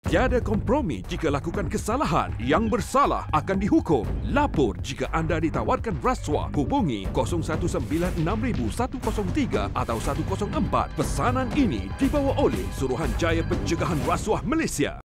Tiada kompromi jika lakukan kesalahan. Yang bersalah akan dihukum. Lapor jika anda ditawarkan rasuah. Hubungi 01966103 atau 104. Pesanan ini dibawa oleh Suruhanjaya Pencegahan Rasuah Malaysia.